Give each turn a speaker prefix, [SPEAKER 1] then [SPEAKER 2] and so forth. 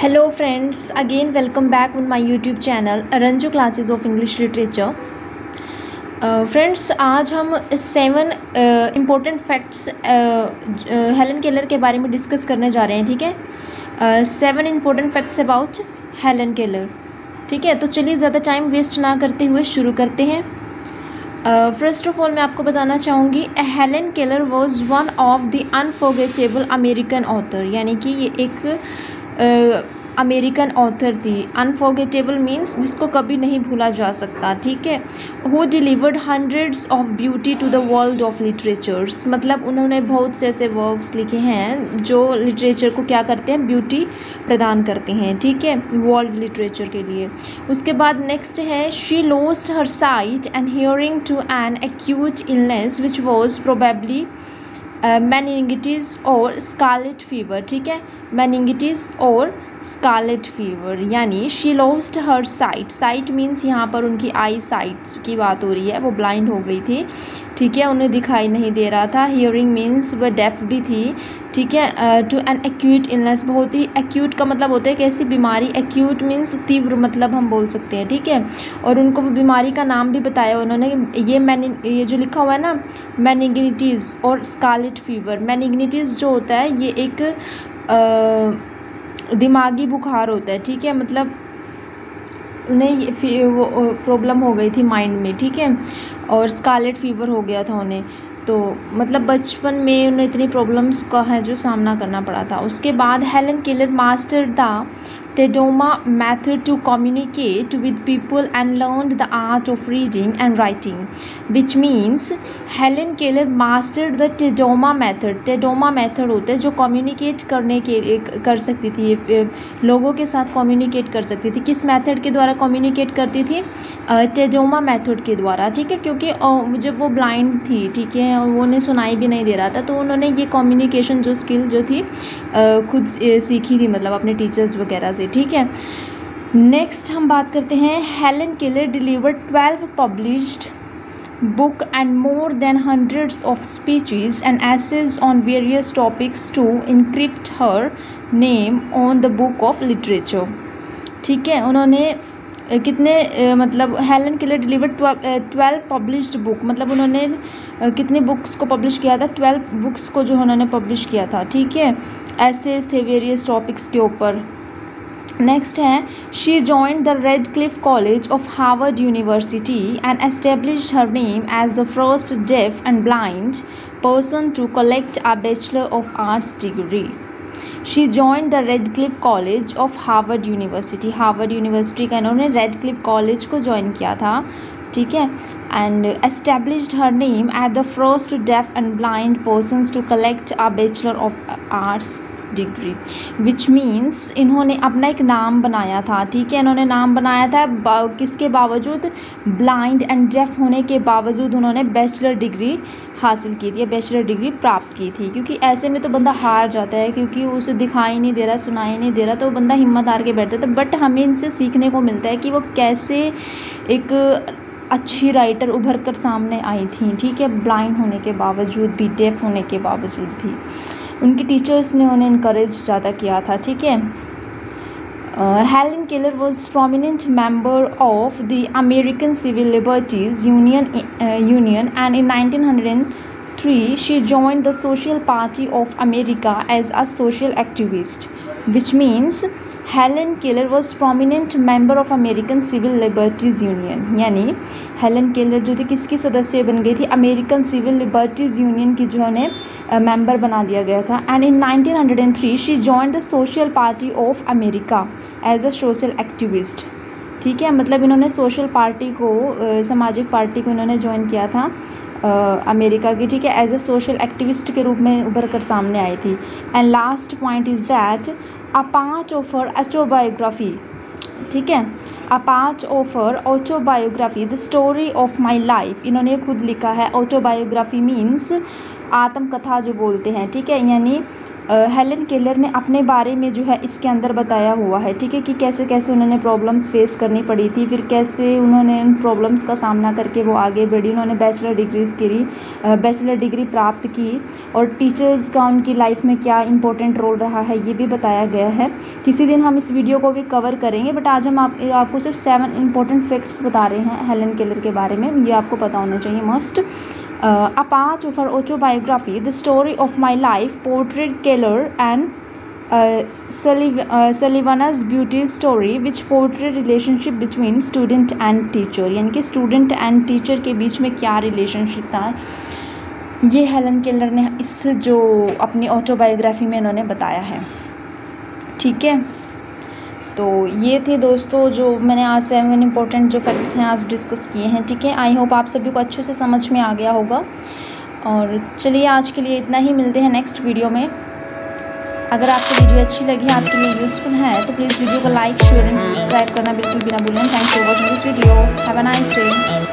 [SPEAKER 1] Hello friends, again welcome back on my YouTube channel Ranju Classes of English Literature. Friends आज हम 7 important facts Helen Keller के बारे में discuss करने जा रहे हैं. ठीक है, 7 important facts about Helen Keller. ठीक है, तो चलिए ज़्यादा टाइम वेस्ट ना करते हुए शुरू करते हैं. फर्स्ट ऑफ ऑल मैं आपको बताना चाहूँगी Helen Keller was one of the unforgettable American author. यानी कि ये एक अमेरिकन ऑथर थी. अनफॉरगेटेबल मीन्स जिसको कभी नहीं भूला जा सकता. ठीक है, who delivered hundreds of beauty to the world of literatures. मतलब उन्होंने बहुत से ऐसे वर्क्स लिखे हैं जो लिटरेचर को क्या करते हैं, ब्यूटी प्रदान करते हैं. ठीक है, वर्ल्ड लिटरेचर के लिए. उसके बाद नेक्स्ट है she lost her sight and hearing to an acute illness which was probably meningitis और स्कारलेट फीवर. ठीक है, मेनिंगिटिस और स्कारलेट फीवर. यानी she lost her sight. Sight means यहाँ पर उनकी आई साइट की बात हो रही है, वो ब्लाइंड हो गई थी. ठीक है, उन्हें दिखाई नहीं दे रहा था. हियरिंग मीन्स वह डेफ भी थी. ठीक है, टू एन एक्यूट इलनेस, बहुत ही एक्यूट का मतलब होता है कैसी बीमारी. एक्यूट मीन्स तीव्र मतलब हम बोल सकते हैं. ठीक है, और उनको वो बीमारी का नाम भी बताया उन्होंने. ये जो लिखा हुआ है ना, मेनिंगिटिस और स्कारलेट फीवर. मेनिंगिटिस जो होता है ये एक दिमागी बुखार होता है. ठीक है, मतलब उन्हें वो प्रॉब्लम हो गई थी माइंड में. ठीक है, और स्कारलेट फीवर हो गया था उन्हें. तो मतलब बचपन में उन्हें इतनी प्रॉब्लम्स का है जो सामना करना पड़ा था. उसके बाद Helen Keller master the Tedoma method to communicate with people and learned the art of reading and writing, which means Helen Keller mastered the Tedoma method. Tedoma method होता है जो communicate करने के कर सकती थी, लोगों के साथ communicate कर सकती थी. किस मेथड के द्वारा communicate करती थी? टेडोमा मेथड के द्वारा. ठीक है, क्योंकि जब वो ब्लाइंड थी, ठीक है, और वो उन्हें सुनाई भी नहीं दे रहा था, तो उन्होंने ये कम्युनिकेशन जो स्किल जो थी खुद सीखी थी, मतलब अपने टीचर्स वगैरह से. ठीक है, नेक्स्ट हम बात करते हैं Helen Keller delivered 12 published book and more than hundreds of speeches and essays on various topics to encrypt her name on the book of literature. ठीक है, उन्होंने कितने मतलब Helen Keller delivered 12 published book. मतलब उन्होंने कितनी बुक्स को publish किया था? 12 बुक्स को जो उन्होंने पब्लिश किया था. ठीक है, एसेस थे वेरियस टॉपिक्स के ऊपर. नेक्स्ट है she joined the Radcliffe College of Harvard University and established her name as the first deaf and blind person to collect a bachelor of arts degree. She joined the Radcliffe College of Harvard University. Harvard University का इन्होंने Radcliffe college को join किया था. ठीक है, and established her name at the first deaf and blind persons to collect a bachelor of arts degree, which means इन्होंने अपना एक नाम बनाया था. ठीक है, इन्होंने नाम बनाया था किसके बावजूद? ब्लाइंड एंड डेफ होने के बावजूद उन्होंने बैचलर डिग्री हासिल की थी, बैचलर डिग्री प्राप्त की थी. क्योंकि ऐसे में तो बंदा हार जाता है, क्योंकि उसे दिखाई नहीं दे रहा, सुनाई नहीं दे रहा, तो बंदा हिम्मत हार के बैठ जाता है. बट हमें इनसे सीखने को मिलता है कि वो कैसे एक अच्छी राइटर उभर कर सामने आई थी. ठीक है, ब्लाइंड होने के बावजूद भी, डेफ होने के बावजूद भी उनके टीचर्स ने उन्हें इनकरेज ज़्यादा किया था. ठीक है, Helen Keller was prominent member of the American Civil Liberties Union and in 1903 she joined the Social Party of America as a social activist, which means Helen Keller was prominent member of American Civil Liberties Union. यानी Helen Keller जो थी किसकी सदस्य बन गई थी? American Civil Liberties union की जो है मेंबर बना दिया गया था. And in 1903 she joined the Social Party of America as a social activist. ठीक है, मतलब इन्होंने सोशल पार्टी को, सामाजिक पार्टी को इन्होंने ज्वाइन किया था अमेरिका की. ठीक है, एज अ सोशल एक्टिविस्ट के रूप में उभर कर सामने आई थी. And last point is that a part of her autobiography. ठीक है, a part of her autobiography the Story of My Life. इन्होंने खुद लिखा है. ऑटोबायोग्राफी मीन्स आत्मकथा जो बोलते हैं. ठीक है, यानी हेलन केलर ने अपने बारे में जो है इसके अंदर बताया हुआ है, ठीक है, कि कैसे कैसे उन्होंने प्रॉब्लम्स फेस करनी पड़ी थी, फिर कैसे उन्होंने इन प्रॉब्लम्स का सामना करके वो आगे बढ़ी, उन्होंने बैचलर डिग्री प्राप्त की, और टीचर्स का उनकी लाइफ में क्या इंपॉर्टेंट रोल रहा है ये भी बताया गया है। किसी दिन हम इस वीडियो को भी कवर करेंगे, बट आज हम आपको सिर्फ 7 इंपॉर्टेंट फैक्ट्स बता रहे हैं हेलन केलर के बारे में, ये आपको पता होना चाहिए must. A part of her autobiography, The Story of My Life, portrayed Keller and Sullivan's beauty story, which portrayed relationship between student and teacher, यानी कि स्टूडेंट एंड टीचर के बीच में क्या रिलेशनशिप था, ये हेलन केलर ने इस जो अपनी ऑटोबायोग्राफी में इन्होंने बताया है, ठीक है। तो ये थे दोस्तों जो मैंने आज 7 इंपॉर्टेंट जो फैक्ट्स हैं आज डिस्कस किए हैं, ठीक है। आई होप आप सभी को अच्छे से समझ में आ गया होगा। और चलिए आज के लिए इतना ही, मिलते हैं नेक्स्ट वीडियो में। अगर आपको वीडियो अच्छी लगी, आपके लिए यूज़फुल है, तो प्लीज़ वीडियो को लाइक, शेयर एंड सब्सक्राइब करना बिल्कुल भी ना भूलें। Thanks for watching this video. Have a nice day.